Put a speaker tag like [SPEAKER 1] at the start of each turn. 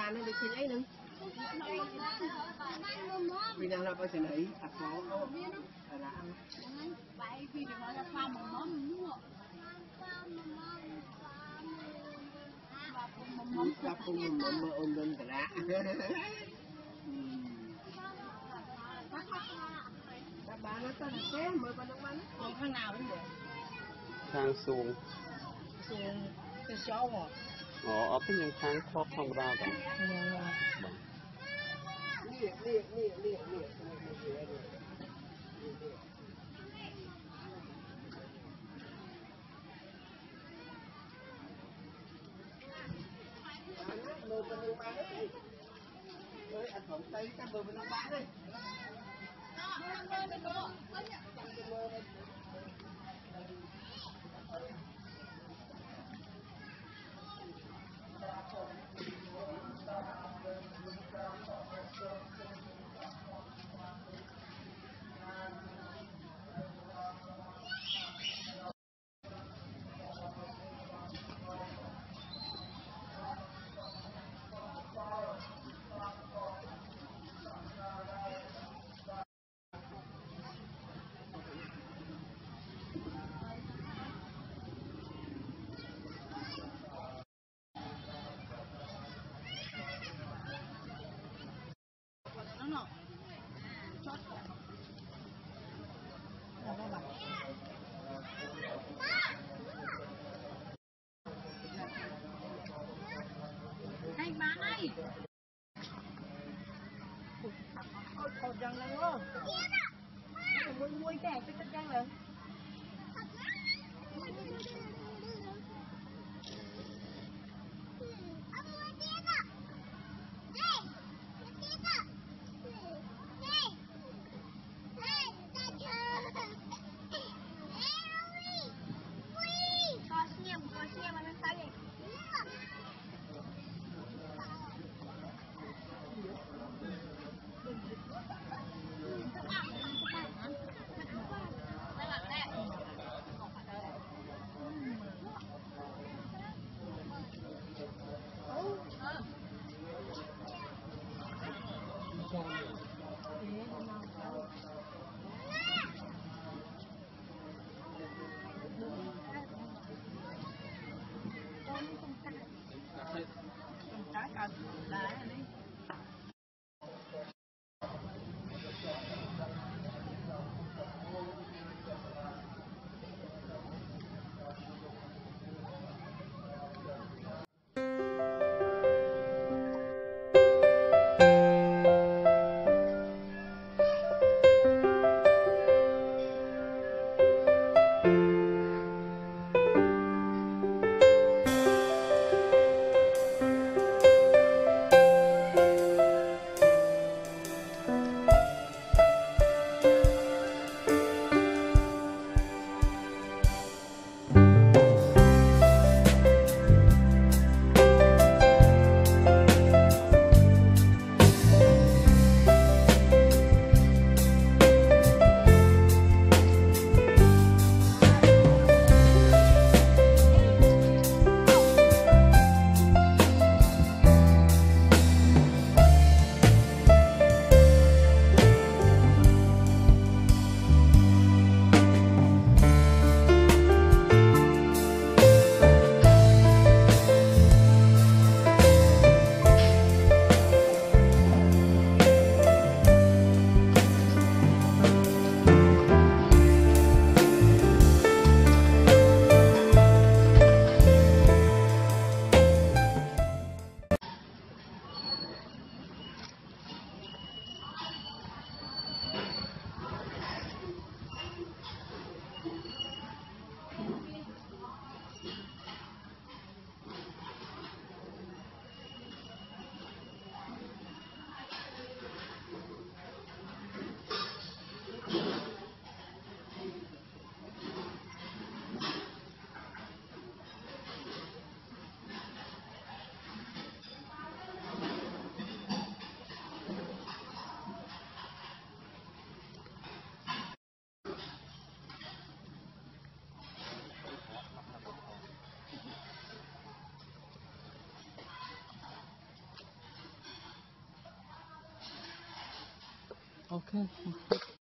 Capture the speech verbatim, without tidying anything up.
[SPEAKER 1] ba nó đi khơi ấy nữa vì nào là bao giờ này thật khó là đã ăn vậy vì nó là pha mỏng mỏng mua pha cùng mỏng mỏng ôn lên cả đã ba nó tên là thế mời ba nó bán còn thằng nào cũng được
[SPEAKER 2] thang xuồng
[SPEAKER 1] xuồng cái xó mà
[SPEAKER 2] ờ ở cái những thang khóp không ra cả
[SPEAKER 1] liệt liệt liệt liệt liệt mời ba nó bán đấy ơi anh không tay cái mời ba nó bán đi anh bán đây ôi cột răng này quá mua mua cái cái cái răng này
[SPEAKER 3] ok